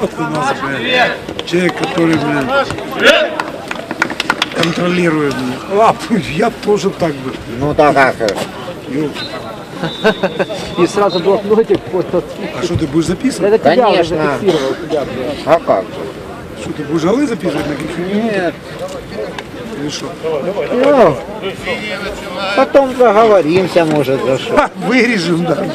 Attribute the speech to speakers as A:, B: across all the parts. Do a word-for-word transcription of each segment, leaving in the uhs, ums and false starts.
A: у нас, блядь, человек, который, блядь, контролирует, блядь. А, я тоже так бы.
B: Ну так как?
C: И сразу блокнотик фото.
A: А что, ты будешь записывать?
C: Это тебя уже
B: Конечно.
C: зафиксировал. Тебя,
B: А как же?
A: Что, ты будешь голы записывать на каких-нибудь?
B: Нет.
A: Или что?
B: Ну, потом договоримся, может, за что.
A: Ха, вырежем, да.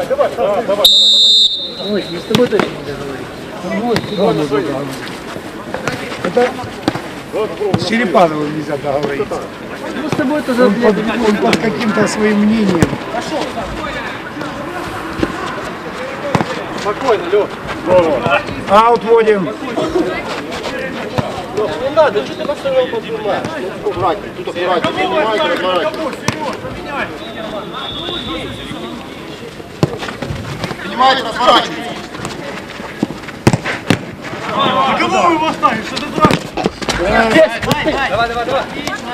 C: Ой, мы с тобой точно не договорились.
A: Это с Черепановым нельзя договориться.
C: Ну с тобой тоже,
A: Он под,
C: блядь,
A: он под каким-то своим мнением.
D: Спокойно, Лёх.
A: Аут вводим.
D: Не надо, что ты поставил поднимаешь? Ну, аккуратнее, тут аккуратнее, поднимайте, разворачивайте. Поднимайте, разворачивайте.
A: А кого вы его оставили? Что ты дурак?
C: Давай, давай, давай.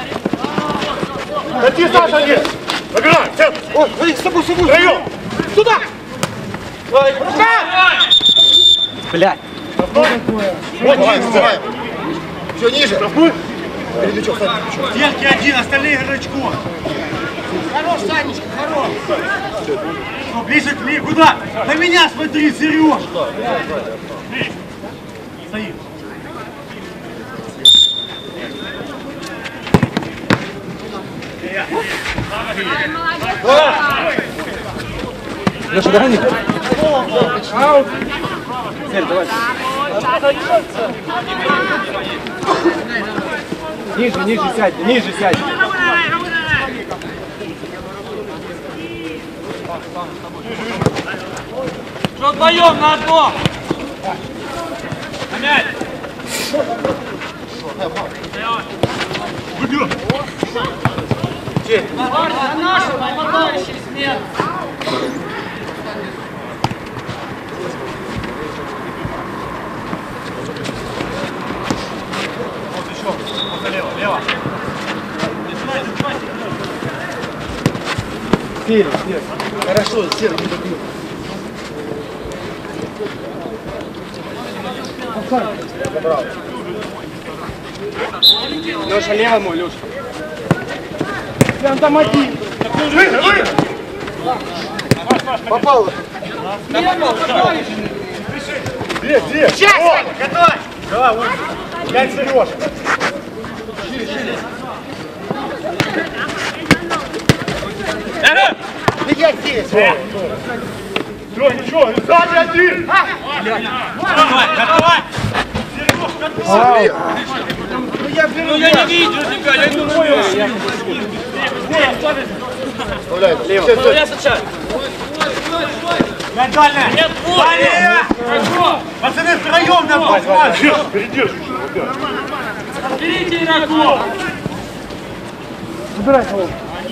D: Ходи, Саша, нет! Набирай! Ой, ой, с тобой, с тобой! Втроем! Туда! Ой,
C: Блядь.
D: вот, давай, давай! Все ниже! Передачок, Саня, передачок.
A: Детки один, остальные игрочку.
D: Хорош, Санечка, хорош!
A: Ну, ближе к ней, куда? На меня смотри, Сереж! Стоит.
C: Леша, догони. Аут. Цель, давай. Ниже, ниже сядь, ниже сядь.
E: Что вдвоем на одно? На мяч! На нашу, на товарищей смерть!
A: Вот еще, вот лево, лево.
C: Вперед, вперед.
D: Хорошо, Серый, не добил.
C: Леша, лево мой, Леша.
D: Прям там один. Попал.
A: Где, где? Сейчас! Готовь! Давай, вот. Пять, Сереж. Шире, шире.
D: Я здесь.
A: Все, ничего, сзади один! Готовь, готовь! Сереж, готовь!
D: Ну я беру.
E: Ну я не видел тебя, я не думаю.
D: Вставляй.
E: Лево. Я сейчас.
A: Дальше!
E: Нет, вот. Хорошо.
A: Пацаны, втроем на бок!
D: Передержи.
E: Берите игроков.
A: Убирай кого.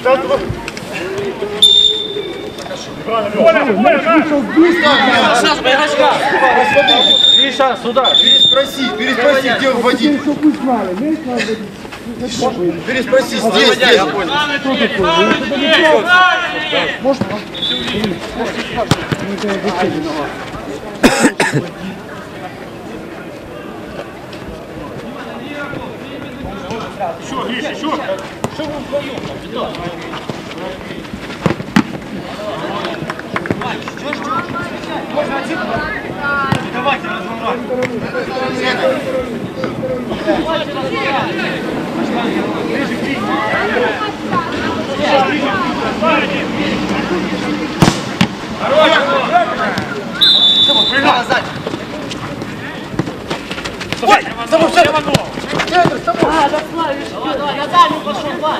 E: Саша, игрочка. Миша, сюда.
D: Переспроси, переспроси, где вводить. Переспроси, здесь, здесь.
A: Еще, Гриш, еще!
E: Что вы вдвоем?
A: Давайте разворачивай.
E: А, да, Славик, давай, я дальше пошел, Ваня.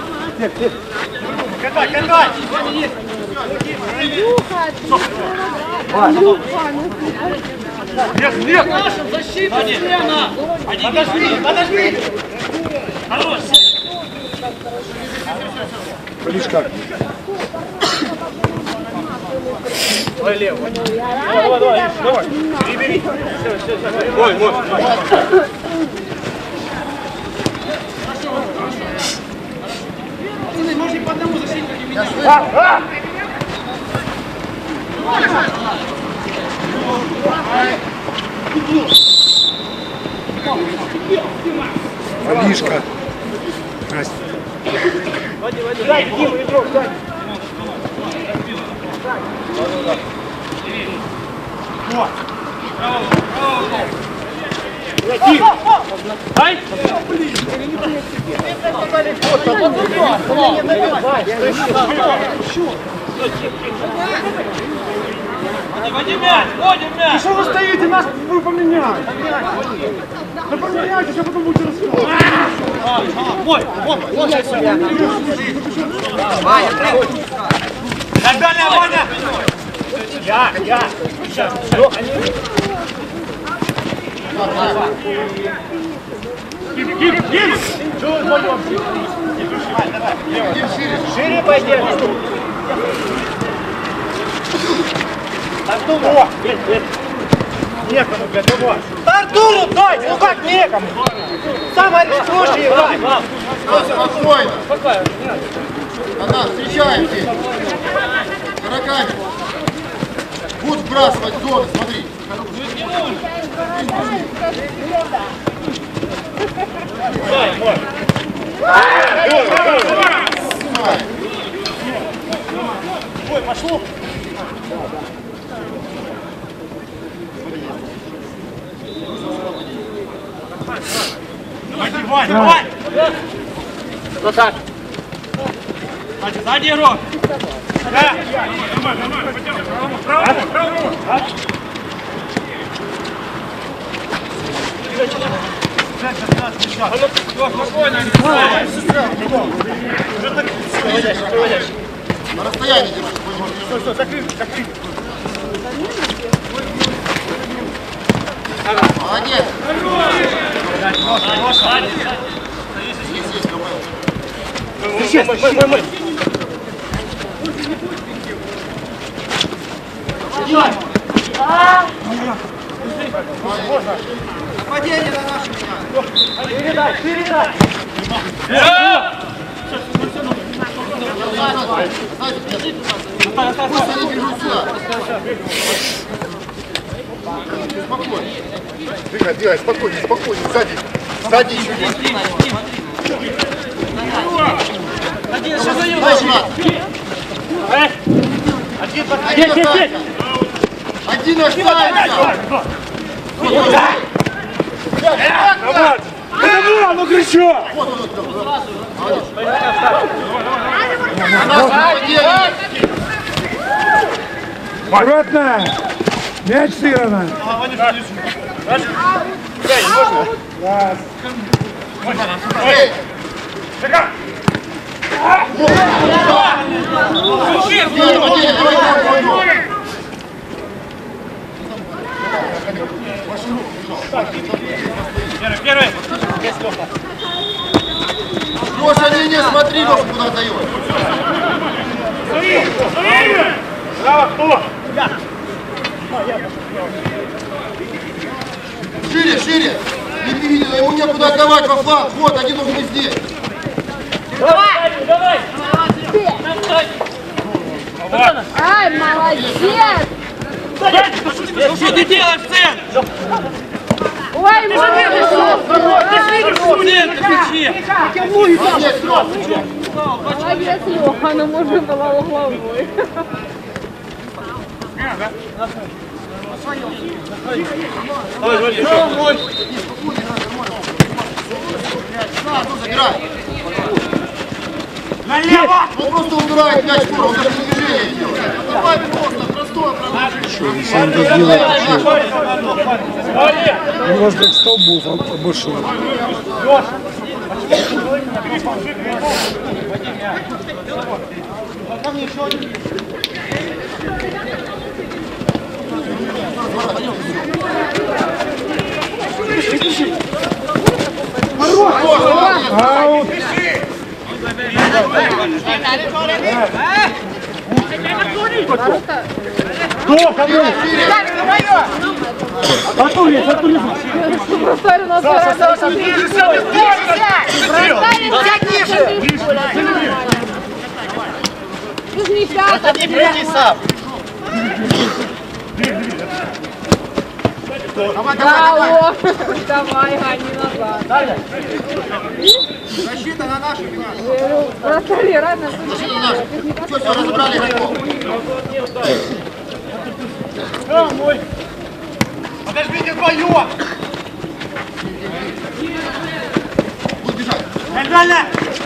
A: Катай, катай! Нет, нет!
E: Наша защита, стена!
A: Подожди, подожди!
E: Хорош!
A: Видишь как?
D: Давай лево. Давай, давай, давай, давай. Перебери. Все, все, все. Мой, мой.
E: Можно по одному защитнику не менять.
A: А, а! Малишка. Настя.
D: Дай, Дима, игрок, дай. Вот. Дай! Вводим мяч! Вводим мяч!
A: Что вы стоите? Нас вы поменяете! Да поменяйтесь, а потом будете рассказывать!
D: Ой, вот, вот сейчас сюда! Ваня, так далее, Ваня! Я, я! Сейчас, что? Ким, Ким, Ким! Чего вдвоем? Шире пойдем! Артуру! Некому, блядь, давай! Артуру дай! Ну как некому? Сам проще играй!
C: Спокойно! Она, встречаем здесь! Караками! Будь сбрасывать зоны, смотри!
D: Дай, мой! Ой, пошло! Давай, Вань, давай! Кто так? Сзади, сзади, игрок! Да! Нормально, нормально, потянем! Право, право, право!
C: На расстоянии держи!
A: Что, что, закрыли, закрыли!
C: Молодец! Есть, есть, КП.
D: Сейчас, мы, мы, мы!
C: Нападение на наши меня!
D: Передай, передай!
C: Пусть они бежут сюда! Спокойно!
A: Двигай, двигай, спокойнее, спокойнее, сзади! Сзади еще есть!
D: Один, что за ним?
C: Один остался! Один остался!
A: Давай! Давай, ну кричу! Аккуратно! Мяч сыграно! Раз! Шага!
D: Первый!
C: Проша линия, смотри, Леша, куда отдает.
A: Браво, кто?
C: Шире, шире. Не видно, ему некуда отдавать во фланг. Вот, один нужен здесь.
D: Давай! Давай!
E: Ай, молодец!
D: Что ты делаешь, Сэн?
E: Ой, молодец!
D: Сэн, ты кричи!
C: Молодец, Леша.
E: Молодец, Леха, ну можно было угловой.
D: Налево!
C: Он просто убирает мяч в он даже не движение делает. Давай просто, простое продолжение.
A: У вас как столбов обошел. Аут! Кто? Кому? Артур есть, Артур есть.
E: Просто у нас гораздо ближе.
D: Отойди, пройди сам!
E: Браво! Давай, гони назад.
C: Защита на нашу меня.
E: Вратарь, рано.
C: Защита на нашу. Что, все, разобрали игроков?
A: Подождите вдвоем!
C: Будь бежать.
A: Нормально!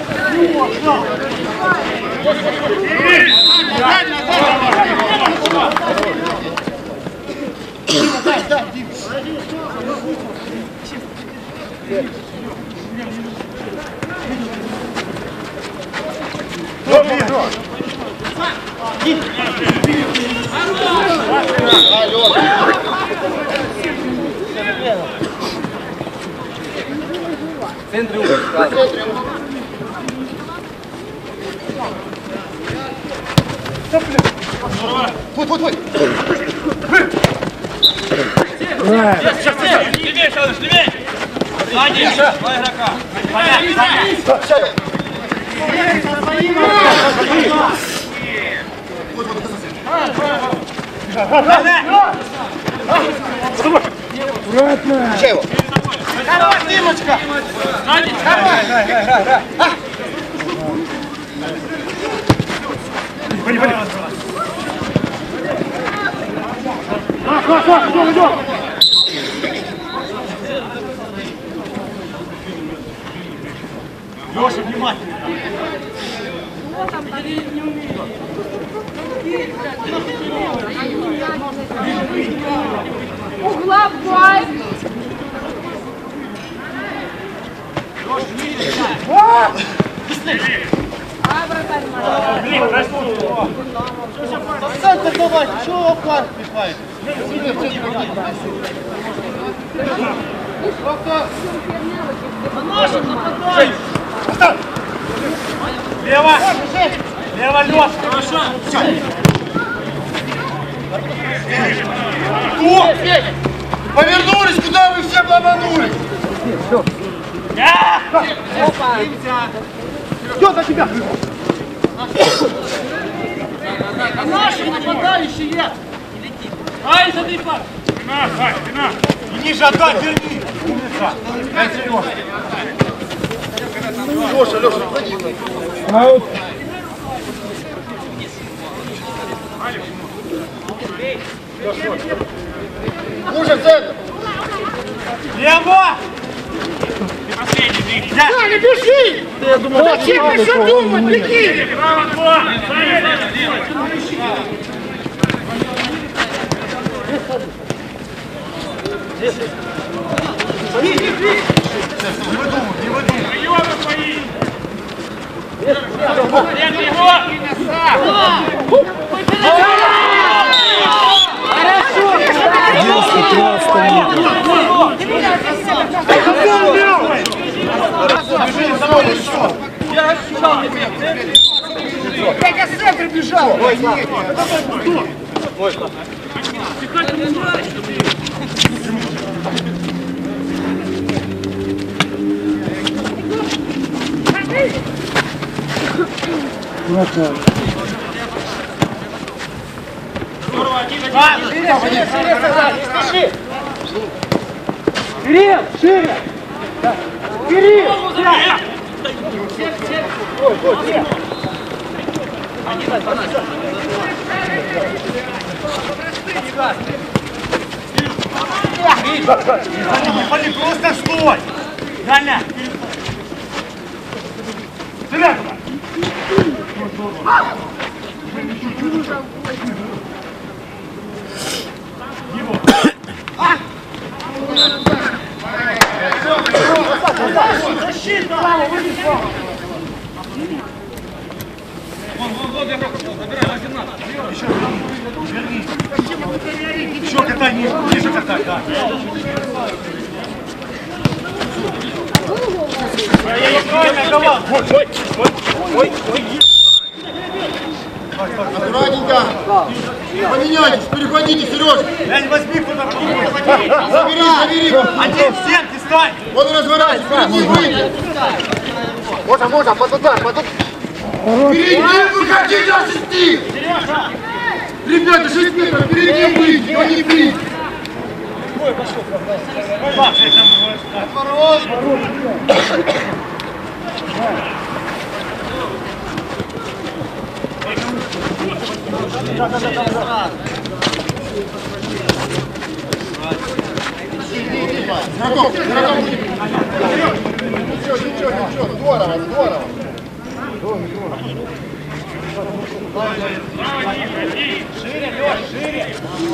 C: Вот, вот, вот.
D: Левее, Салыш, левее! Сзади, два игрока.
C: Вот, вот,
B: Включай его.
A: Хорош, Димочка!
D: Сзади!
A: Пойди, пойди! Саш, Саш, Саш, идем, идем! Леша, внимательно!
E: Угловой. А, вратарь,
A: Центр давай, чего в парк пихаешь? Лево! Лево, Леша! Хорошо!
C: О! Повернулись, куда вы все ломанулись?
A: Все за тебя!
E: Наши нападающие.
D: Ай, смотри, пап!
A: Спина, Сань, спина! И ниже отдай, верни! Умница! Дай, Сереж!
C: Леша, Леша, ходи. Мужа в центр.
A: Лево!
D: Ты последний, двигай!
A: Саня, бежи! Я думал, зачем еще думать, беги! Не выдумай, не выдумай!
D: Приемы свои! Нет, его!
A: Бежи за мной еще!
D: Я ощущал тебя!
A: Как я с центра бежал!
E: Кирилл, шире! Кирилл!
A: Не пали, просто стой! Галя! Стреляй туда! Его! Защита! Право, выйди справа!
D: Вон, вон, вон, игрок, забирай, один надо.
A: Еще, верни! Еще катай, ниже, ниже катай, да!
C: Аккуратненько. Поменяйтесь, переходите, Сереж.
A: Лянь, возьми куда
C: Забери, забери.
A: Один, всем, ты стань!
C: Он разворачивается, перед ним выйди.
B: Можно, можно, под удар, под удар.
C: Перед ним выходите, ассисти. Ребята, шесть метров, перед ним выйди, но не бить. Отворот! Игроков, игроков! Ничего, ничего, ничего, здорово, здорово!
D: Шире, Лёш, шире!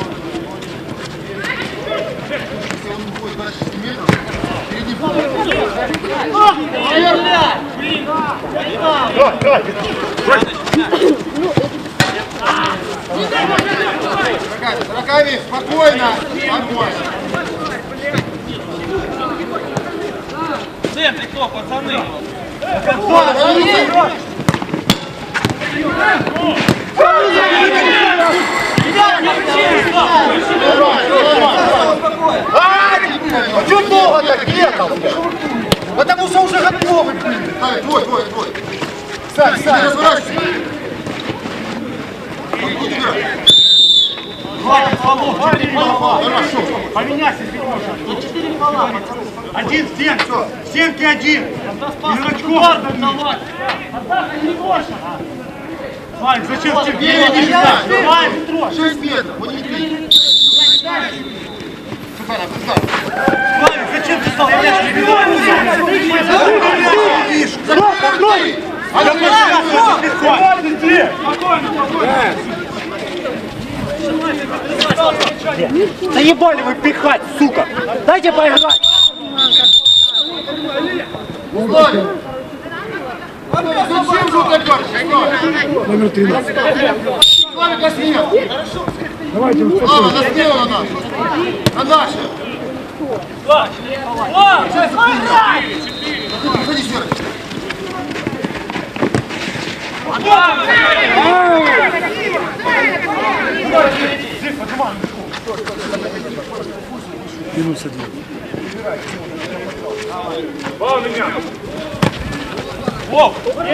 C: Если он будет дальше снимет, впереди будет. Руками, спокойно, спокойно.
D: В центре кто, пацаны?
B: Чего долго так ехал? Потому что уже готовы.
C: Давай, твой, твой, твой.
B: Сань,
C: Не
B: Сань.
C: разворачивайся. Вот тут играй. Хорошо.
A: Поменяйся, если можно. Один в стенке. В стенке один. Игрочков. Вань, зачем тебе?
C: Впереди не знаю.
A: Вань, Петров.
C: Шесть метров, вот не три. Сухара, Сухара.
A: Вань, зачем ты стал? Я мяч не бил.
C: Закрой!
A: Заебали вы пихать, сука! Дайте поиграть!
C: Славик! Зачем же так дальше? Номер тринадцать. Славик, на смех! Давайте, Слава, на смех на нашу! На нашу! Заходи, Серый!
B: Минус один.
D: Вов!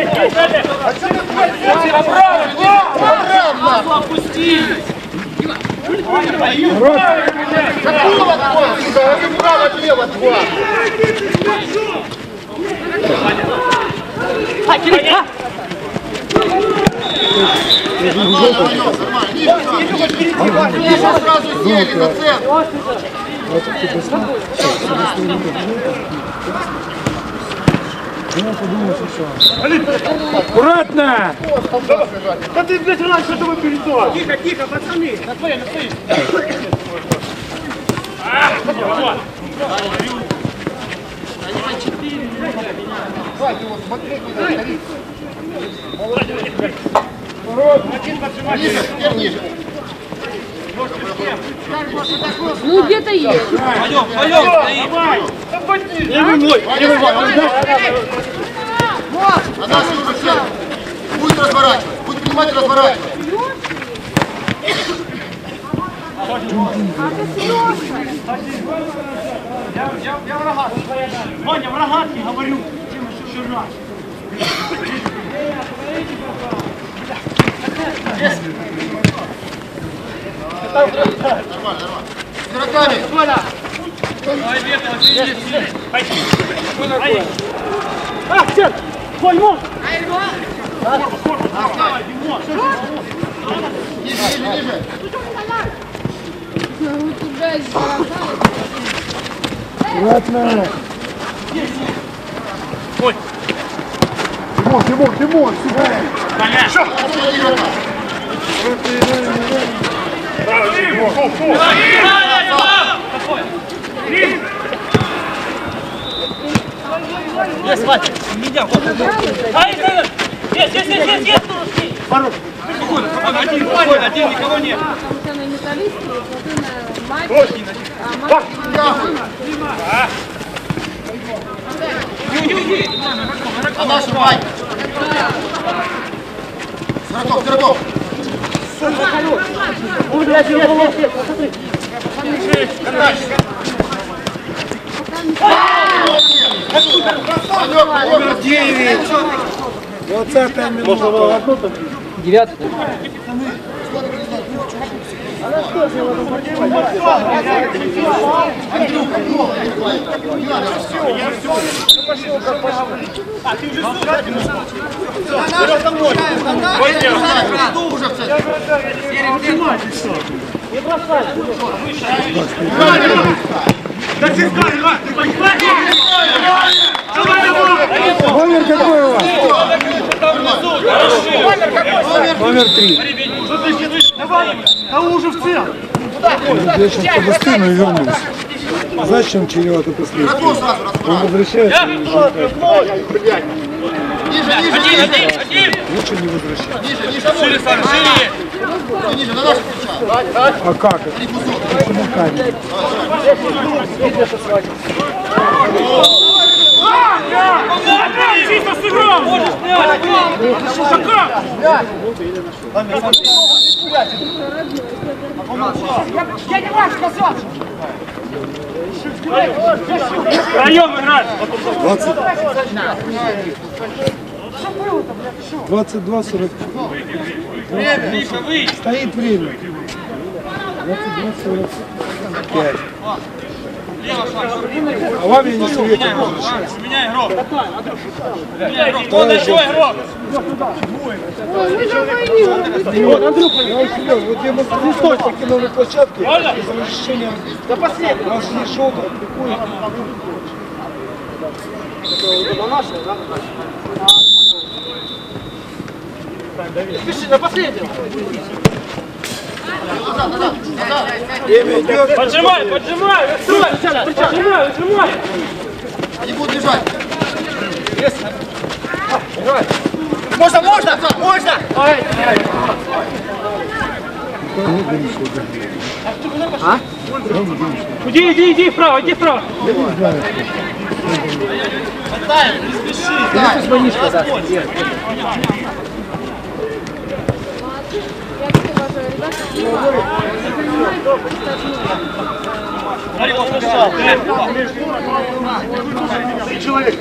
C: Опустились! Закрыло двое, сюда, право, лево, два! Нормально, нормально, ниже сразу, ниже сразу сели на центр!
A: Аккуратно! Да ты, блядь, раньше этого передал!
D: Тихо, тихо, пацаны! На твоей, на твоей!
C: Ниже, теперь ниже!
E: Ну где-то есть.
D: Пойдем, пойдем, стоим!
C: А нас уже все будет разворачивать, будет принимать и разворачивать.
A: Я, я, я в рогатке. Ваня, в рогатке говорю. Чем еще раз?
C: Нормально, нормально. С игроками.
D: Давай, Ветров, сидели, сидели!
A: Пойди. А, все! Коль, мон!
C: Ниже, ниже, ниже.
E: У тебя есть города.
B: Аккуратно.
A: Ой!
B: Тимон, Тимон, Тимон, сюда.
A: Коня! Что?
D: Есть, Вася! Меня, вот! Ай, есть, есть, есть, есть, есть! Один, один, один, никого нет!
E: Потому что на металлисте, смотрю на матч. А матч...
C: А наша мать. Сороков, Сороков.
B: Двадцатая минута.
E: Девятый.
D: А, ты уже сюда. Не бросай. Да ты скажи, ты понимаешь?
C: Номер какой у вас? Номер три.
A: Да уже в цел.
C: Я сейчас подостыну и вернусь. Зачем чревато последствия? Он возвращается и уже
B: Ниже, ниже,
D: Один,
B: ниже.
D: один, один.
C: лучше не возвращаться.
B: Ниже, ниже.
D: Шире, Саша, шире.
B: Ниже, на наши плеча.
C: А как это? Почему камень?
D: Чисто сыграл. Можешь снять.
E: Я не ваш сказал!
D: Втроем играть.
C: двадцать два сорок.
D: Миша, выйди.
C: Стоит время. двадцать два сорок пять.
D: Лево шаг.
C: А вам я не советую.
D: Меняй игрок. Меняй игрок. Кто на чего игрок?
C: Вот, Андрюха, я серьезно, вот я бы не стоит покинул на площадке из разрешения.
E: До последнего!
C: Раз не шел, то какой?
E: Пиши, до последнего!
C: Время идет.
D: Поджимай, поджимай. Поджимай, поджимай.
B: Они будут бежать.
E: Можно, можно! Можно!
D: Иди, иди, иди вправо, иди вправо.
A: Человек.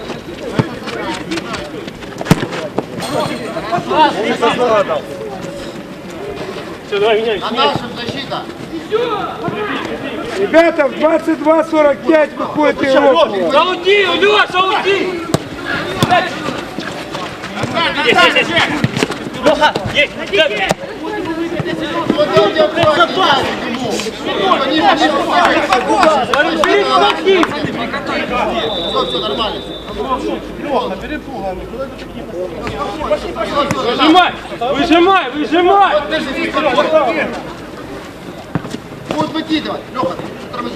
D: Все, давай меняй.
B: На нашем защита.
C: Ребята, в двадцать два сорок пять выходит игрок.
D: Заути, Леша, уйди. Есть, есть, есть. Леха, есть.
B: Вот я у тебя аккуратнее ему. Ниже, ниже. Все, все, нормально.
D: Выжимай, выжимай, выжимай.
B: Будут выкидывать. Леха, тормози.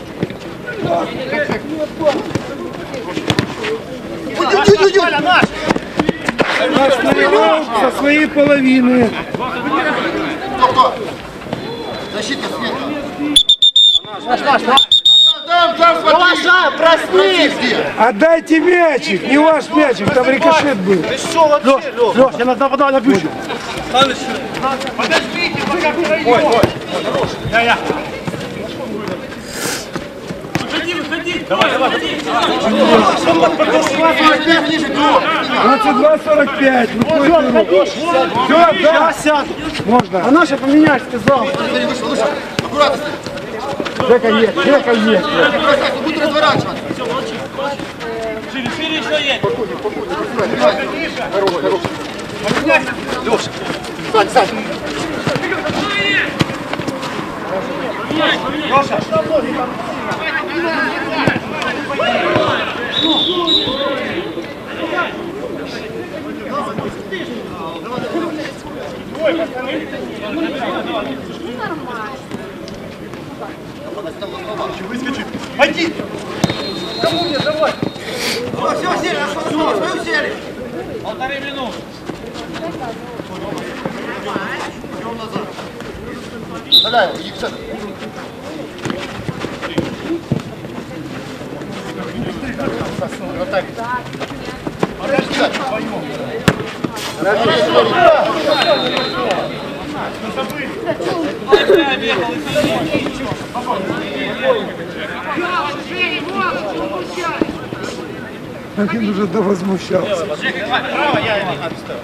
B: Уйди, уйди, уйди.
C: Стрелял со своей половины.
B: Кто, кто? Защита, смета. Наш, наш, наш. Там, там, смотри.
E: Проснись!
C: Отдайте мячик, не ваш мячик, там рикошет был.
A: Леш, я на нападал на бющу.
D: Подождите, пока втроем.
A: Я, я.
D: Выходи, выходи. Давай, давай.
B: Ниже, ниже, кто?
C: двадцать два сорок пять, выходит игрок. Все, да,
A: сяду.
C: можно.
A: А наша поменять сказал.
B: Смотри, вышел, вышел. Аккуратно смотри.
C: Жека есть, Жека есть.
B: Бросай, не будь разворачиваться.
D: Шире, шире еще есть.
B: Сань, Сань.
A: Выскочит. Пойди. Кому мне давай?
B: Все, сели, на свою, свою сели.
D: Полторы минуты.
B: Задай, иди в центр. Вот так. Подожди,
C: Один уже довозмущался.
A: Право, я его отставил.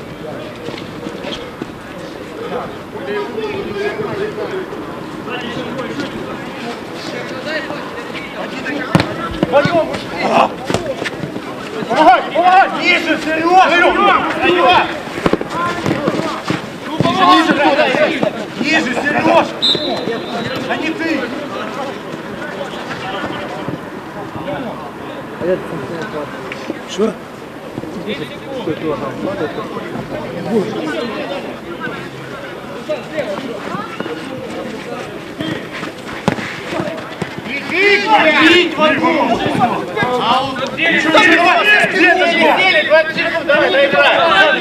A: Вдвоем быстрее. Помогай, помогай. Ниже, Серега. Серега. Ниже, ниже, ниже, Сереж. А не ты.
C: Что?
A: Бить в одну! двадцать секунд, давай, доиграй!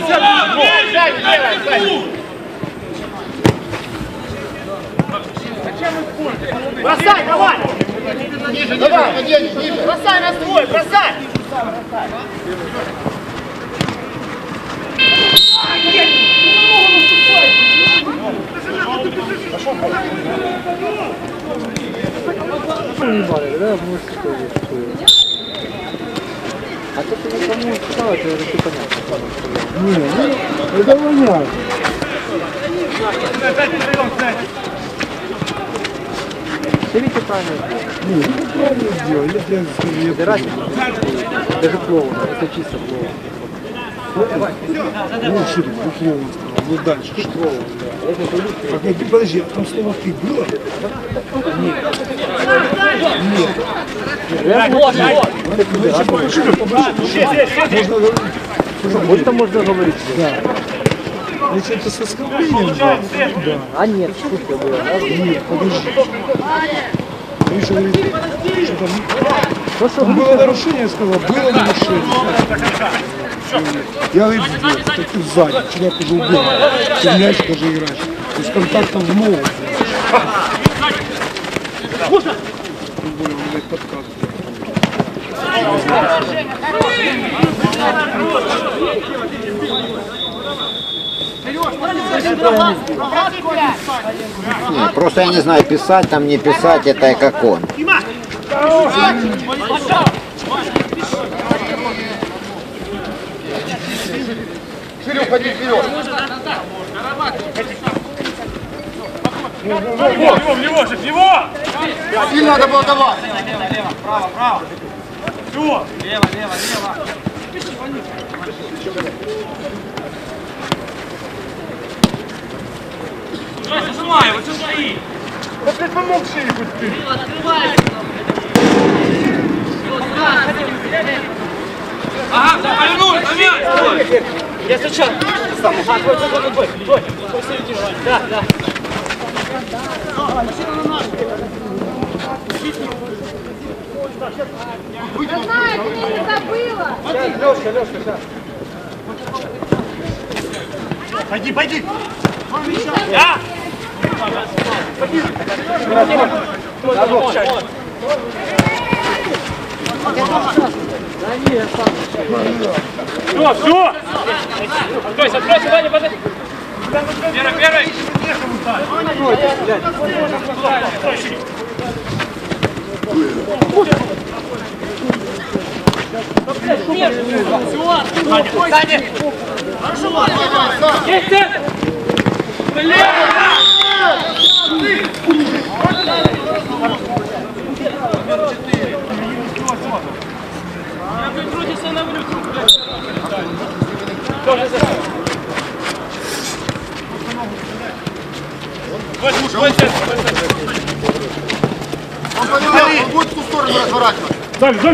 A: Бросай, давай!
B: Ниже, ниже, ниже, ниже.
A: Бросай на ствой, бросай!
F: А то ты никому не сказал, это уже все понятно.
C: Не, ну, это воняет.
F: Берите правильно.
C: Не, ну правильно сделал. Я тебе скажу, я
F: Убирать. Даже плохо, это чисто плохо.
C: Ну, что ты, ну, слово сказал. Ну, дальше. Что? Так, ну, ты подожди, а там слово «ты» было? Нет. Можно говорить.
F: Вот это можно говорить.
C: Да. Если это с оскорблением, да. Да.
F: А нет, шутка была.
C: Нет, подожди. Ты еще говоришь, что там...
F: То, что
C: Ну, было нарушение, я сказал, было нарушение. Я говорю, так ты сзади, человек уже убил. Ты в мяч даже играешь. То есть контактом в ногу. Тем более, он говорит, подкат.
G: Нет, просто я не знаю, писать там, не писать, это как он.
B: Серег, ходи вперед.
D: Его, в него, в него!
B: Сильно надо было давать.
D: Право, право. Все. Лево, лево, лево. Давай, зажимай, вот что стоит.
A: Да ты помог себе хоть ты.
D: Ага, повернул, на мяч.
E: Я сейчас. А, твой, твой, твой, твой, твой, твой середину. Да, да.
H: Родная, ты меня не забыла!
A: Лёшка, Лёшка, сейчас. Пойди, пойди.
D: Да.
A: Все, все.
D: Откройся, откройся, Ваня, подожди. Первый, первый.
E: Сзади! Хорошо, Ваня!
D: Есть центр! Блин! Я прикрутился на брюк.
B: Он понимал, он будет в ту сторону разворачиваться.
A: Дали, дали.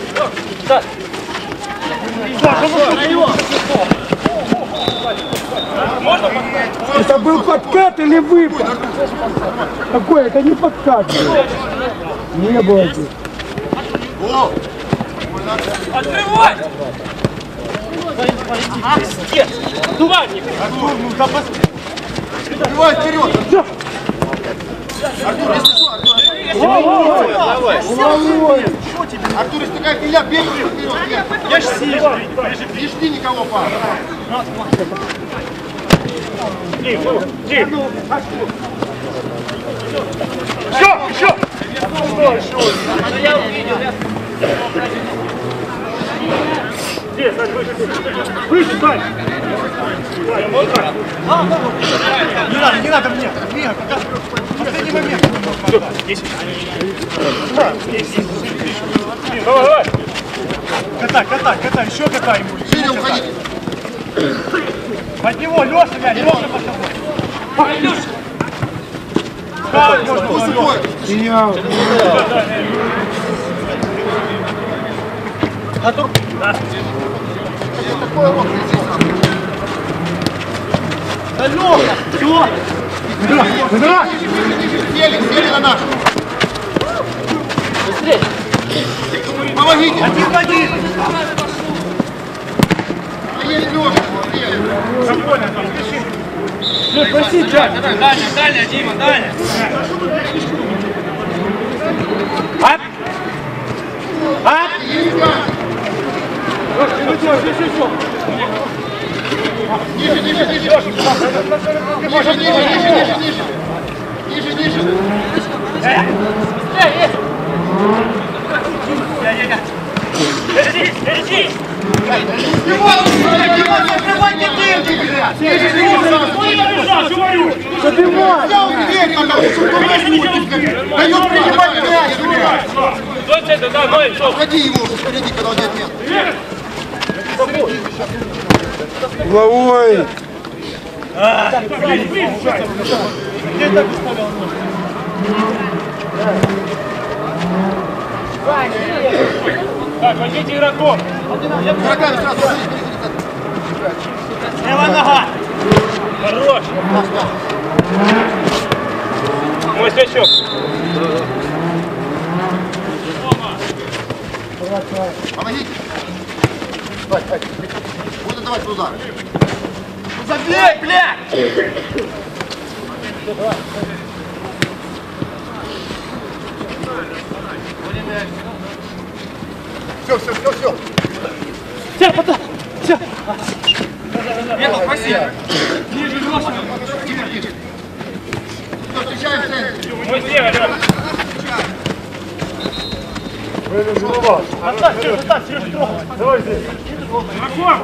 C: Это был подкат или выпад? Какой? Это не подкат был. Не было здесь.
B: О!
D: Открывай! Дувальник!
A: Артур, ну да пос...
B: Убивай вперед! Артур, если что, Артур, Артур, если такая филя, бей вперед!
A: Я ж сильно.
B: Не жди никого, пап!
A: Тихо, тихо. Еще, еще. Что еще?
E: Я увидел, я...
A: Где, Сань, выше, выше, Сань. Сань, вот так. Не надо, не надо мне. Мне, последний момент. Все, десять. Да, десять. Давай, давай. Катай, катай, катай, еще катай ему.
C: Женя, уходи.
A: Под него, Леша, мяч, Леша под тобой. Леша. Да, Леша,
C: Пусть
A: Леша.
C: уходит.
A: Готов? Да.
C: Такой урок здесь.
A: Да, Леша, все. Выбирай.
C: Сели, сели на наш.
E: Быстрее!
C: Помогите.
A: Один в один.
C: А есть Леша.
A: Спокойно, там, спеши.
E: Лёш, проси, Джак! Дальня, дальня, Дима, дальня!
A: Ап! Ап!
C: Ниже, ниже, ниже. Ниже, ниже, ниже, ниже, ниже. Ниже, ниже.
E: Быстрее, есть!
A: Впереди, впереди!
C: Закрывайте деньги, блядь. Ниже, ниже.
A: Забивай!
C: Я уверен, потому что кто-то дает принимать мяч, блядь.
E: Стой, стой, да, ноги, что?
C: Обходи его уже впереди, когда он нет нет.
B: Угловой.
A: Так, возьмите игроков!
C: Игроками сразу.
A: Левая нога! Хорош! Мой свечок!
C: Помогите. Давай, давай. Буду давать удар.
A: Ну забей, блядь!
C: Все, все, все, все.
E: Все, потом! Все!
A: Ехал, спасибо!
C: Тихо, тихо. Все, встречаем в центре.
A: Мой слева, Лёша! Оставь, Сереж, оставь, Сереж, трогай! Давай здесь! Игроков!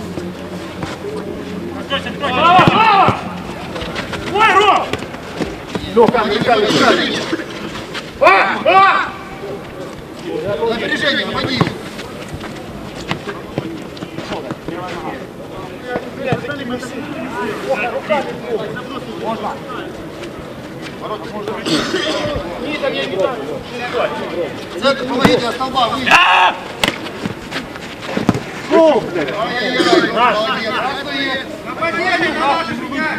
A: Откройся, откройся! Слава, Слава! Ой, Ром!
C: Помогите, помогите.
A: А! А!
C: Опережение, помоги. Центр, помогите, от столба выйти. Ай-яй-яй, молодец. Нападение на вашу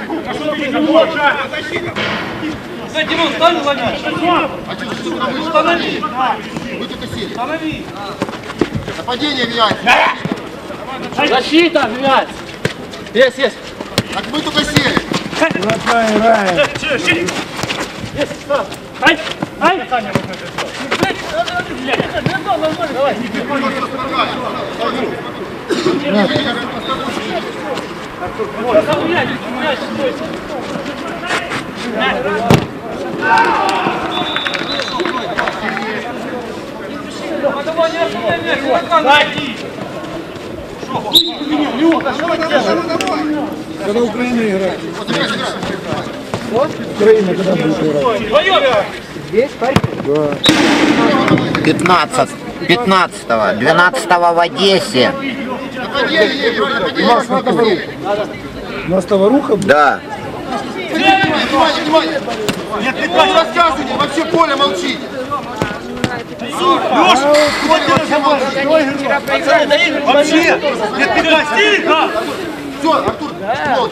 E: Стой, Димон, встань, лови!
C: А что, что куда вышли?
E: Останови!
C: Вы только сели.
E: Останови!
C: Нападение меняется.
E: Защита, меняется! Есть, есть!
C: Так мы только сели.
A: Ай! Ай!
E: Давай, не оставляй мяч, игрока!
B: Когда Украина играет?
C: Вот, играй, играй.
B: Украина когда будет играть?
E: Вдвоем!
G: пятнадцать, пятнадцатого, двенадцатого в Одессе.
C: Нападение, играй, нападение.
B: Макс, на кого?
C: Нападение.
B: На Стоворуха?
G: Да.
C: Внимание, внимание. Нет, не рассказывайте, вообще поле молчите.
A: Леша!
C: Поле вообще молчите.
A: Вообще! Нет, ты прости! Да!
C: Все, Артур, молчи.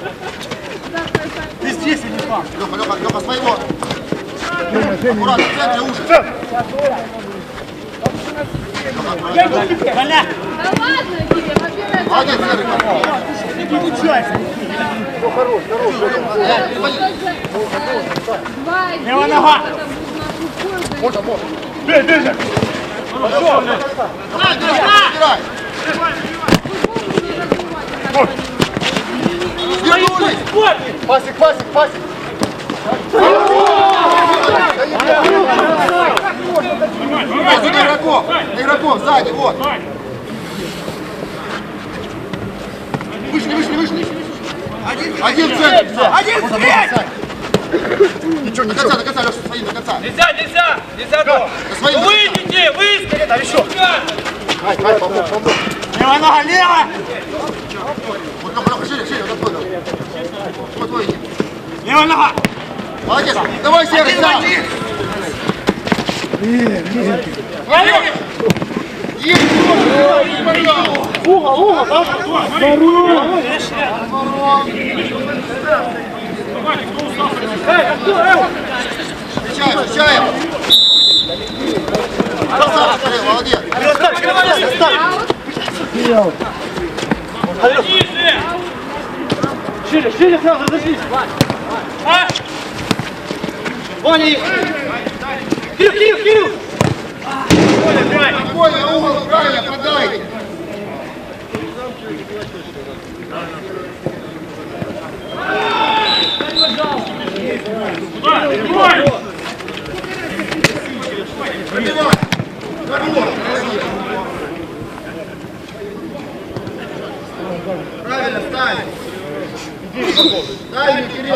A: Ты здесь, а не там!
C: Леха, Леха, Леха, своего. Аккуратно, в центре уши.
A: Коля!
H: Да ладно тебе, во-первых,
C: Молодец, Серый.
A: Не получайся!
H: два
A: Левая нога!
C: Можно, можно.
A: Бей, бей же! Пошел!
C: Играй. Вернулись. Пасик, пасик, пасик. Вот, сюда игроков. Игроков, сзади, вот. Вышли, вышли, вышли. Один в центр. Один в Ничего, до конца, до конца, Леша, свои, до конца.
D: Нельзя, нельзя, нельзя, то.
C: своим,
D: Ну, выйдите, выйдите.
B: Там еще.
C: Ай, ай, помог, помог.
B: Левая нога, левая.
C: Вот, Леха, Леха, шире, шире, вот твой, Леха. Вот твой.
B: Левая нога.
C: Молодец. Давай, Серый, сам.
B: Угол, угол, да?
C: Встречаем, встречаем. Красавчик, молодец.
B: Шире, шире сразу разошлись. Ваня их. Кирилл, Кирилл, Кирилл.
C: Спокойно, угол, правильно, подайте. Пробивай. Правильно, ставь. Дай, Кирилл,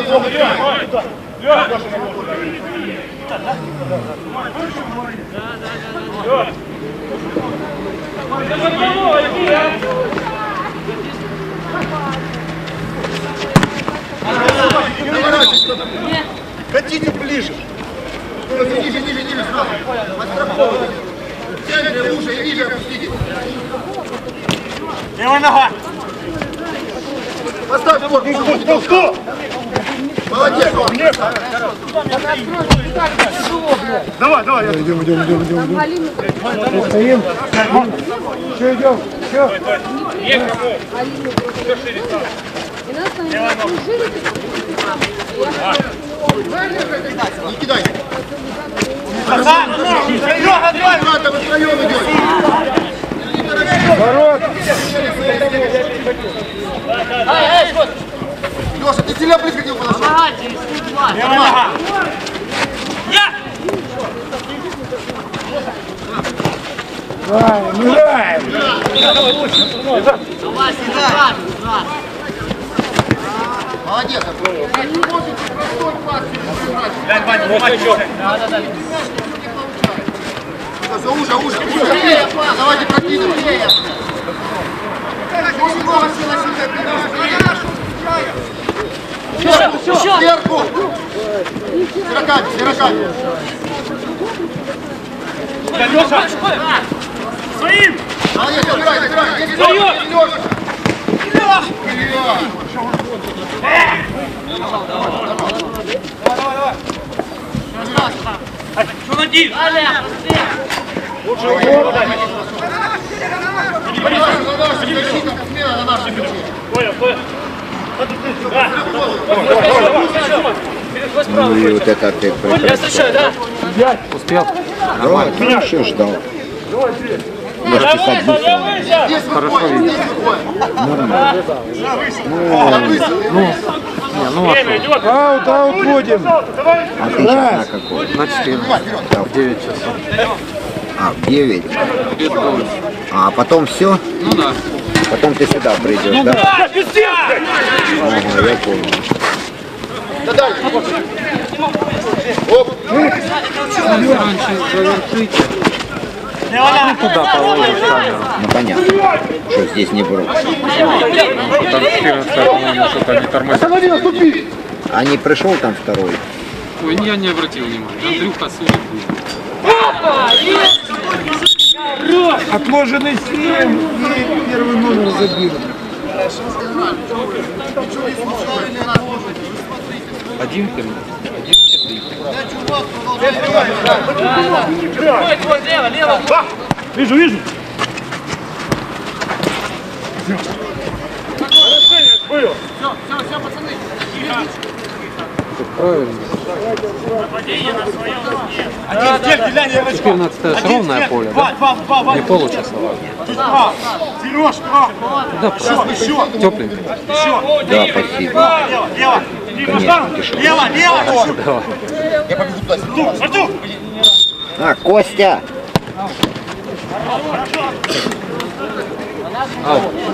B: Хотите ближе.
C: ниже, ниже, ниже сразу. Подстраховывай. В центре уши и ниже опустите.
B: Левая нога.
C: Поставь корпус.
B: Кто, кто?
C: Молодец, Ром.
B: Давай, давай.
F: Идем, идем, идем, идем, идем.
H: Алину.
F: Стоим. Все, идем. Все.
H: Алину. И нас там не окружили.
C: Не кидай.
B: Леха, давай.
C: Ребята, вы втроем идете.
F: Ворот.
C: Леша, ты сильно близко к нему подошел.
B: Левая нога.
F: Давай, играем.
C: Молодец. Простой пас.
B: Глянь, Ваня, внимательно.
C: Все, уже, уже, уже. Давайте прокидывай. Сверху. Сироками, сироками.
B: Леша. Своим.
C: Молодец, забирай, забирай. Есть Леша. Илья.
D: Что на див?
C: Смена на нашем мяче.
D: Понял, понял.
G: Ну и вот это ты
D: Я встречаю, да?
F: Успел.
G: Давай, хорошо ждал. Можешь писать быстро.
C: Здесь выходит, здесь выходит.
F: Не, ну а аут, аут, ходим.
G: А ты сейчас на какой?
F: На четырнадцать. Да, в девять часов.
G: А, в девять? А потом все?
F: Ну да.
G: Потом ты сюда придешь, да?
B: Да, пиздец!
G: Ага, я понял.
C: Да дальше. Оп.
F: Раньше завершите.
B: Левая
F: Туда положишь камеру.
G: Ну понятно, что здесь не брут.
F: Там четырнадцать, по-моему, что-то не тормозит.
C: Останови, наступи.
G: А не пришел там второй?
F: Ой, я не обратил внимания. Андрюха судит. Отложенный семь и первый номер забил. Один пин. Один четыре.
D: Твой, твой, лево, лево.
B: Вижу, вижу. Было.
F: Правильно.
B: Один сдель, глянь, я возьму.
F: четырнадцатое
B: Один
F: ровное
B: сдель.
F: поле,
B: Два,
F: да?
B: два, два, два.
F: Не получасовое.
B: Два. Сереж, два.
F: Да,
B: Еще, еще.
F: тепленько.
B: Еще.
G: Да, спасибо.
B: Лево, лево.
G: Конечно, ты что?
B: Лево, лево.
F: Давай.
C: Я побегу туда.
B: Артур, Артур.
G: А, Костя!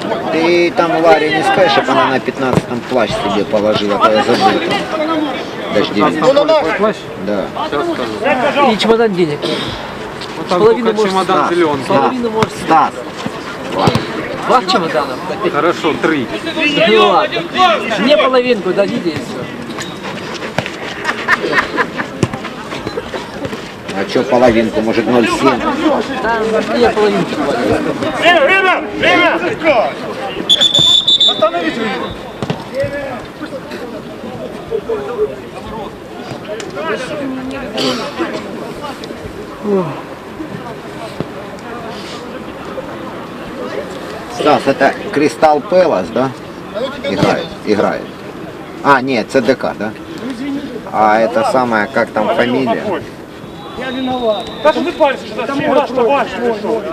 G: Ты там Ларе не скажешь, чтобы она на пятнадцатом плащ себе положила, а то я забыл. Дождевик.
B: Ну, на наш.
G: Да.
F: И чемодан денег.
E: Вот там
F: Половину
E: только
F: можешь
E: чемодан
G: Стас,
E: зеленый.
F: Половину можешь.
G: Стас.
F: Два чемодана.
E: Хорошо, три.
F: Ну ладно. Мне половинку дадите и все.
G: А что половинку? Может ноль семь?
F: Да, мне половинку хватит.
A: Время, время, время!
B: Остановите.
G: Стас, это Кристал Пэлас, да? Играет, играет. А, нет, ЦДК, да? А это самое, как там фамилия?
A: Да что ты пальцы, что это всегда, что важно, что?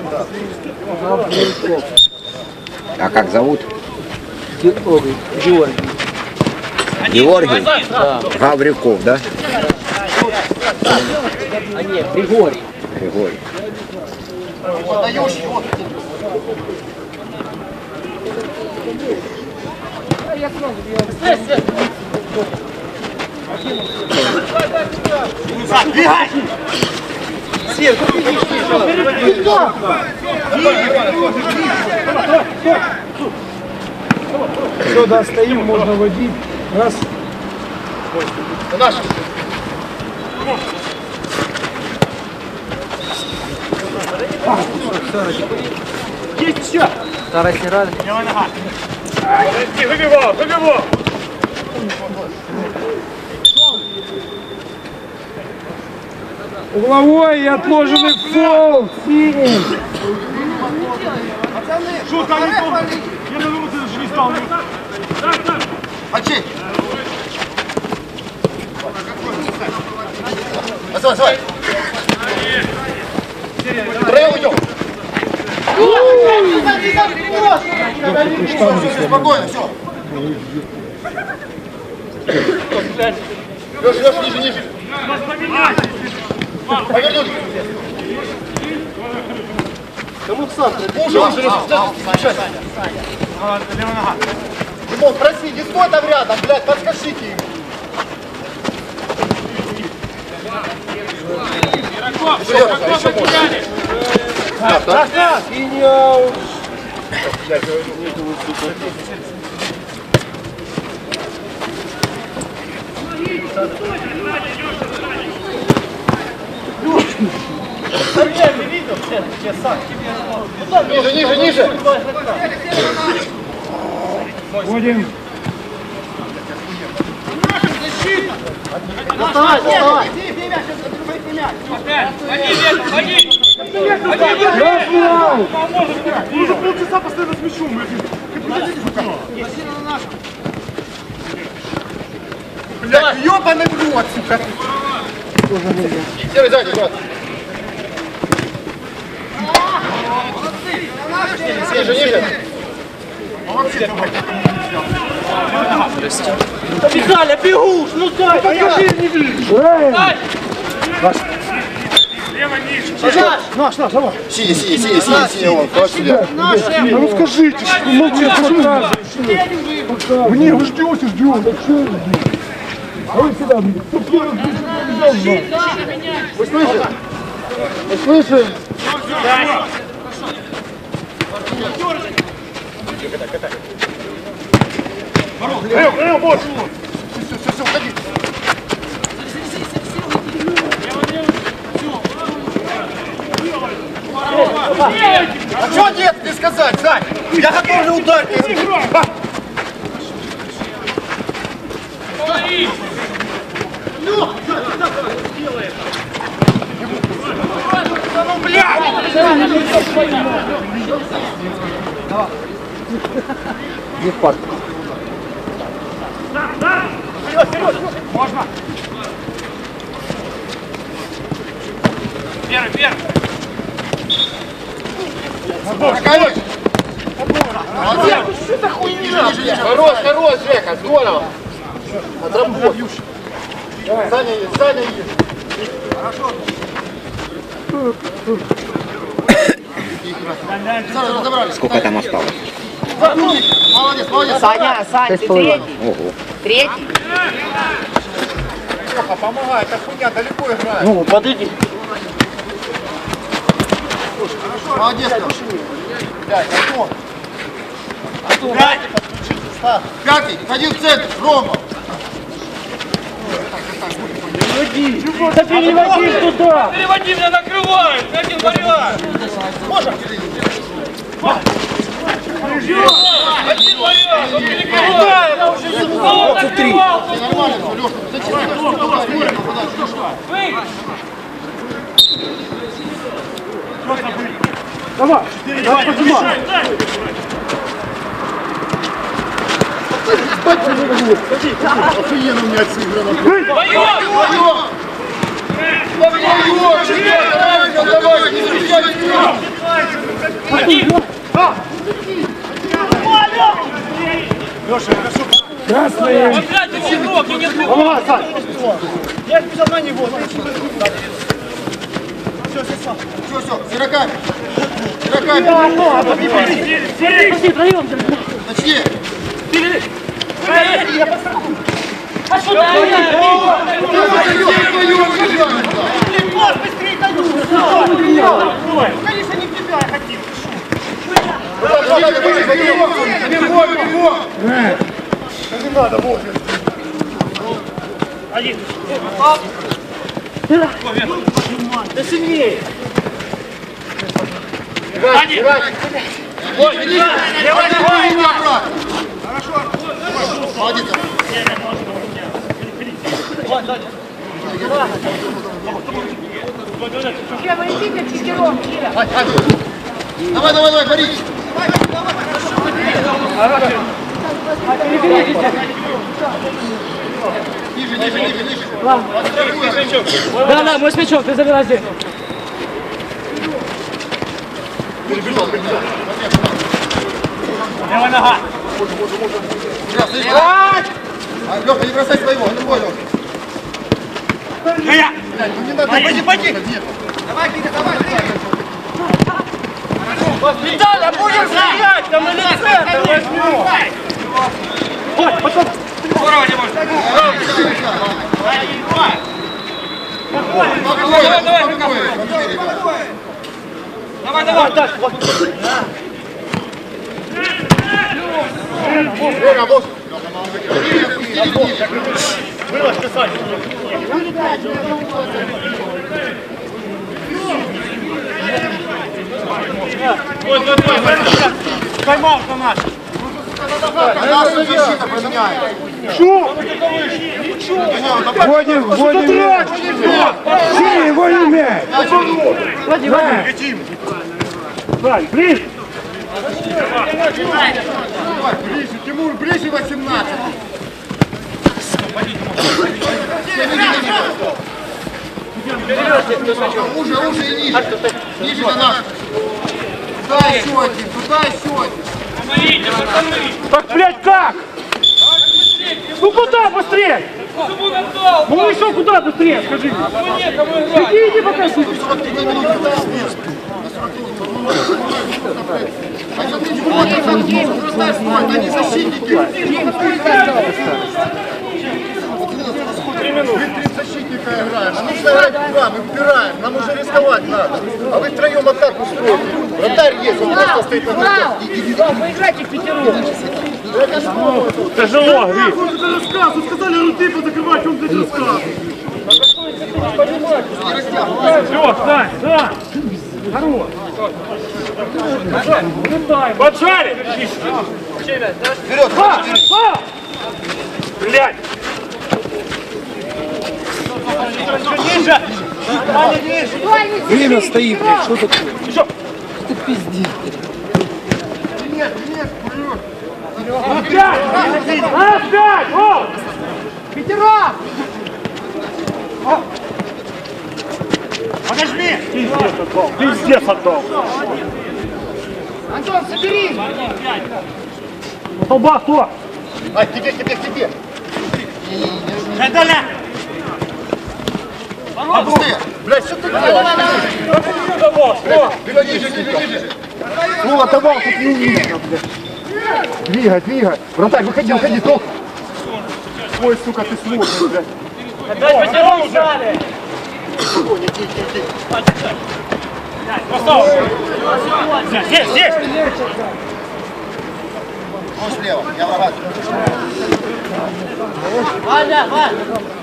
G: А как зовут?
F: Георгий. Георгий.
G: Георгий? Гаврюков, да?
F: А нет, Григорий.
G: Григорий.
B: Отдаешь, вот.
A: Двигай!
C: Все, да, стоим, можно водить. Раз.
B: Наш.
A: Есть все!
F: Старайся не рад.
A: Левая нога! Выбивал, выбивал!
C: Угловой и отложенный фол. Синий.
A: Что там не помню? Я на минуту даже не стал.
B: Очей. Давай, давай. Трое уйдем. Спокойно, все. Леша, Леша, ниже, ниже. Повернуть. Да мы в центре. Боже, Леша, Леша,
A: Левая нога.
B: Димон, проси, не стой там рядом, блядь, подскажите ему. Серьезно, еще можно. Так, так. Синяу. Ниже, ниже, ниже.
C: Вводим.
B: Доставай, доставай.
A: Он уже полчаса постоянно с мячом.
B: Блядь, ёбаный в рот, сука. Серый сзади, брат. Ниже, ниже.
A: Виталя, бегуш, ну дай, покажи, не вижу. Лево, ниже.
C: Наш, наш, давай.
B: Синий, синий, синий, синий, синий, вон, короче, сюда.
C: А ну скажите, что молчите, Мне вы ждете, ждете. А вы сюда,
B: Вы слышите? Вы слышите?
A: Лево, лево, больше.
B: Все, все, все, уходи. А что нет, не сказать, Сань? Я готов же ударить.
A: Ну, блядь!
F: Не факт.
A: Вперед, вперед! Можно! Первый, первый!
B: Короче. Молодец. Хорош, хорош, Жека, здорово. Отработал. Саня есть, Саня есть. Хорошо. Саня, разобрались.
G: Сколько там осталось?
B: Молодец, молодец.
I: Саня, Саня, ты третий.
G: Ого.
I: Третий.
B: Леха, помогай, эта хуйня далеко играет.
A: Ну, подойди.
B: Молодец, Леха. Пять, Антон. Антон, Стас. Пятый, ходи в центр, Рома.
A: Да переводи туда!
D: Переводи, меня накрывают! Один вариант!
B: Можно?
D: Один вариант! Он перекрывает! Он накрывал!
B: Нормально, все, Леша. Зачем?
A: Давай! Давай, поднимай!
B: Охуенно у меня сыграно.
D: Вдвоем!
B: Давай, не встречай вперед.
D: Один!
A: Красный!
D: Он тратит игрок, и не сбивает!
A: Давай, Сань!
B: Я бежал на него. Все, все, все. Все, все, с игроками. С игроками.
A: Пошли, втроем!
B: Начни.
H: А что ты?
B: Быстрее даю. Конечно, не в тебя я хотел. Бегом, бегом. Не надо, Боже.
A: Один! Да сильнее!
B: Один. Ой, иди. Давай, давай, брат. Хорошо. Молодец.
H: Кира, полетите к шестером, Кира.
B: Давай, давай, давай, борись. Ниже, ниже, ниже, ниже.
A: Да, да, мой смячок, ты забирай здесь.
B: Перебежал, перебежал.
A: Левая нога.
B: Леха, не бросай своего, не бой, Леха.
A: Я!
B: Ну не надо, пойди, пойди. Давай, Киря, давай,
A: Виталя, будем стоять, там на лице, там возьмем. Ой, потом.
D: Здорово, Димон!
B: Давай, давай,
D: Давай, давай!
B: Леха, босс.
A: Вылазь, ты, Сань. Ой, ой, ой, тайм-аут на наш.
B: Нас защита поменяет.
A: Что?
B: Вводим,
A: вводим мяч.
B: Синий, вводим мяч.
A: Летим. Сань, ближе.
B: Ближе, Тимур, ближе восемнадцать. Уже, уже и ниже. Ниже на нас. Туда еще один, туда еще один.
D: Помогите, пацаны!
A: Так, блядь, как? Ну куда быстрее?
D: Кому готов?
A: Ну еще куда быстрее, скажи мне.
D: Ну некому играть!
A: Иди, иди, пока сидишь.
B: Они защитники. Мы три защитника играем, а нужно играть два, мы вбираем, нам уже рисковать надо. А вы втроем атаку строите. Вратарь есть, он просто стоит на ногах.
H: Вы играете в пятером.
A: Тяжело, Гриш.
B: Он это рассказ, сказали руты позакрывать, он это рассказ.
A: Все, Сань, да. Хорош. Поджарь.
B: Вперед,
A: А, а! Блядь. Ниже. Аня, ниже.
F: Время стоит, блядь, что такое?
A: Еще.
F: Ты пиздец.
B: нет, нет, вперед.
A: Опять. Опять. О.
H: Пятером.
A: Подожми. Пиздец отдал. Пиздец отдал.
H: Антон, соберись.
A: Толба, кто?
B: Ай, тебе, тебе, тебе.
A: Шайдаля.
B: А быстрее. Блядь, что ты делаешь? Беги, ниже, ниже, ниже. Ну, отобал, тут не видно, блядь. Двигай, двигай. Вратарь, выходи, выходи, толк. Ой, сука, ты сложный, блядь.
D: Опять потянул стали. Здесь, здесь.
B: Он слева, я врага.
D: Ваня, Ваня.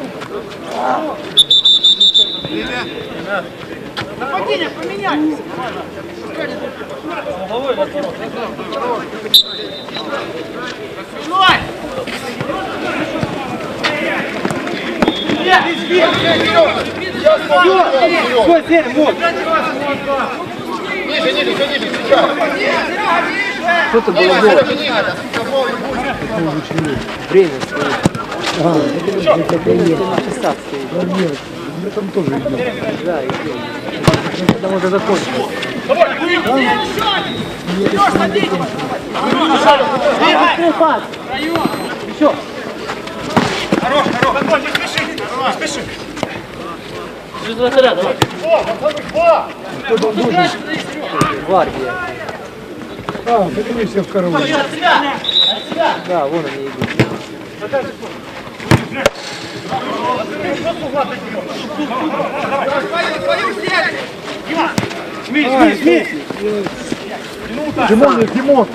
H: Нападение поменять.
F: Сквозь дверь, вот.
B: Ниже, ниже, ниже, ниже, сейчас.
F: Что-то было
B: Ниже,
F: вот.
B: ниже, ниже.
F: Время стоит. А, это на часах стоит. Нет, я там тоже идет. Да, идет. Это можно закончить. Еще.
D: Хорош, хорош. Не спеши, не спеши.
F: Гвардия. А, так они все в коробке. Да, вон они идут.
D: Смей, смей, смей.
F: Димон, Димон.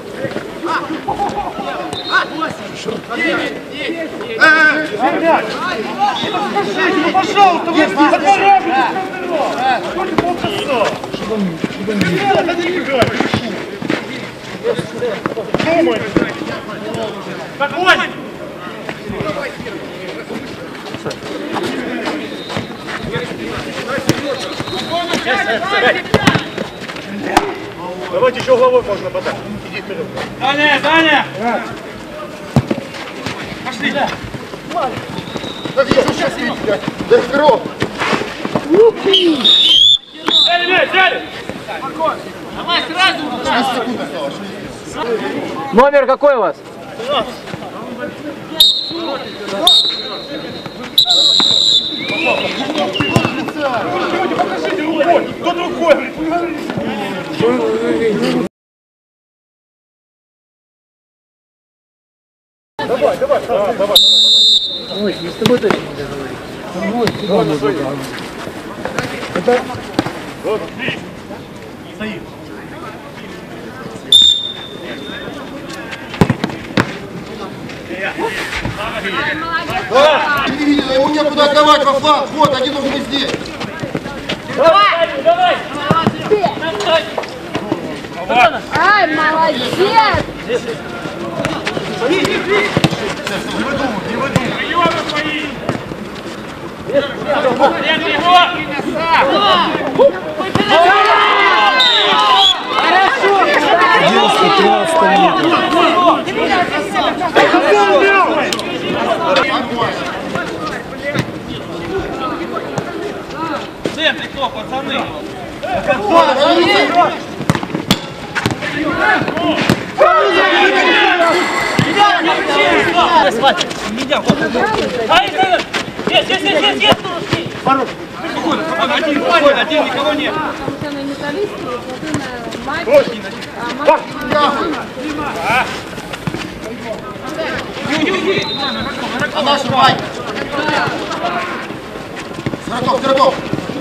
A: Ну, пожалуйста, вы поторопитесь! Сколько полчаса? Думай! Спокойно! Давайте еще головой можно подать. Иди вперед.
D: Даня, Даня! Пошли!
B: Да где же сейчас видите? Да игрок.
D: Взяли мяч, взяли!
H: Давай сразу.
B: десять секунд осталось.
F: Номер какой у вас?
A: Покажите рукой! Кто другой? Давай, давай, давай, давай.
F: Ой, мы с тобой точно не договорились. Ой, куда мы договорились? Это...
A: Вот, стоит.
B: Да, не видели, ему некуда отдавать во фланг. Вот, они должны быть здесь.
D: Давай! Давай!
I: Ай, молодец!
B: Не выдумывай, не выдумывай.
D: Приемы свои! Нет, его! В центре кто, пацаны? Есть, есть, есть, есть, есть! Один, один, никого нет.
I: Она металлистка, вот мать,
B: А наш мать. Сороков, Сороков.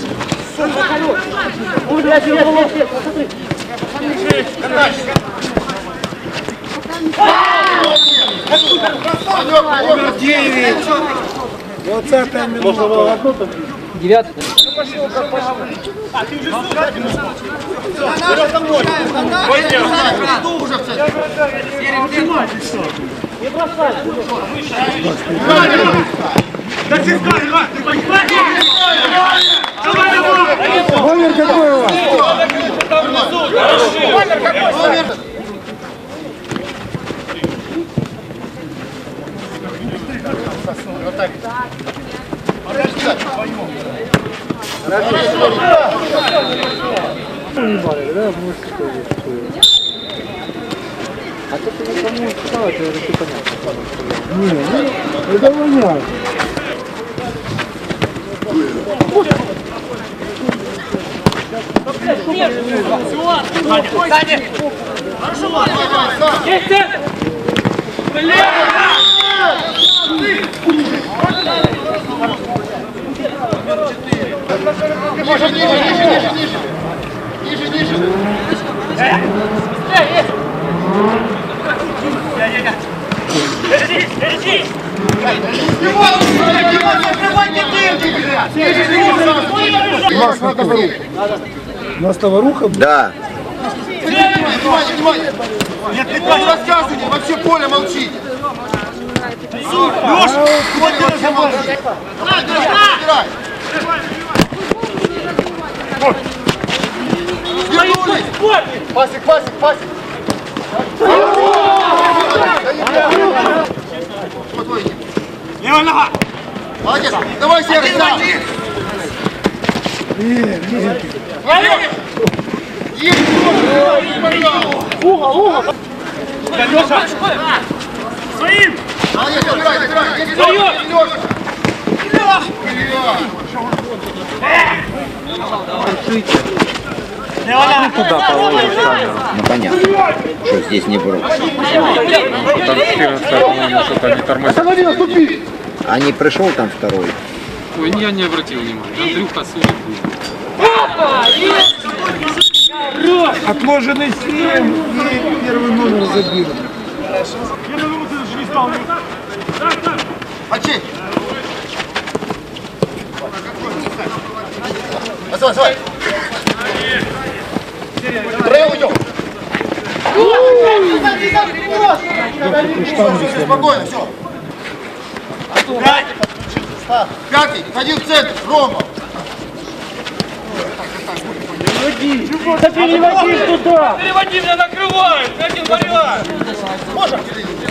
F: Номер девять. двадцатая минута. Девятый. Номер какой у вас?
B: Номер какой?
F: Да, может тоже. А то ты никому сказал, это уже понятно. Не, ну, это понятно.
D: Сзади! Хорошо, есть центр! Блин!
B: Ниже, ниже, ниже, ниже, ниже. Ниже, ниже.
D: Держись, держись!
C: На Стоворуха?
G: Да.
B: Внимание, внимание! Нет, не рассказывайте, вообще поле молчите!
D: Леша,
B: Вот ты вообще молчи! Вернулись! Пасик, пасик, пасик! Что твой?
D: левая нога!
B: Молодец! Давай, Серый, сам! Есть!
A: Угол, угол.
D: Леша! Своим!
B: Молодец, забирай, забирай! Есть
D: Вперед!
B: Леша!
D: Левая нога!
F: Куда положишь камеру?
G: Ну понятно, что здесь не брось.
F: Там четырнадцать, по-моему, что-то не тормозит.
B: Останови, наступи!
G: А не пришел там второй?
F: Ой, я не обратил внимания. Андрюха судит.
C: Отложенный семь и первый номер забил.
A: Я думаю, ты даже не стал.
B: Очей! Давай, давай! Втроем идем! Спокойно, все! Пятый, ходи в центр, Рома!
A: Да переводи туда.
D: Переводи, меня накрывают! Один вариант!
B: Можно?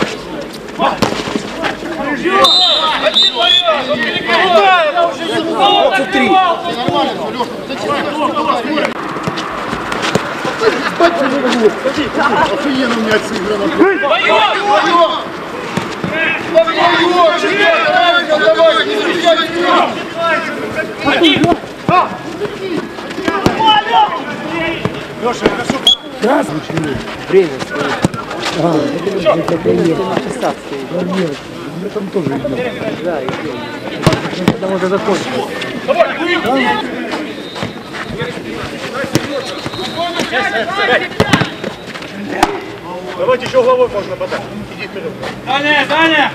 D: Один вариант! Он перекрывает! двадцать три!
B: Нормально, все, Леша. Спать не могу. Охуенно у меня отсыграно.
D: Вдвоем!
B: Вдвоем! Давай, не встречай вперед!
D: Один!
F: Время стоит. А, это нет, на часах стоит.
C: Да нет, мы там тоже идем.
F: Да, идем. Когда можно закончить.
A: Давайте еще головой можно подать. Иди вперед.
D: Даня, Даня!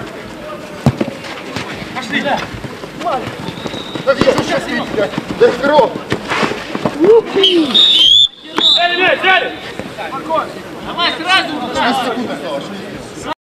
D: Пошли!
B: Да вижу, сейчас видите, блядь. Да вперед!
D: Взяли мяч, взяли!
H: Давай сразу!
B: шесть секунд осталось.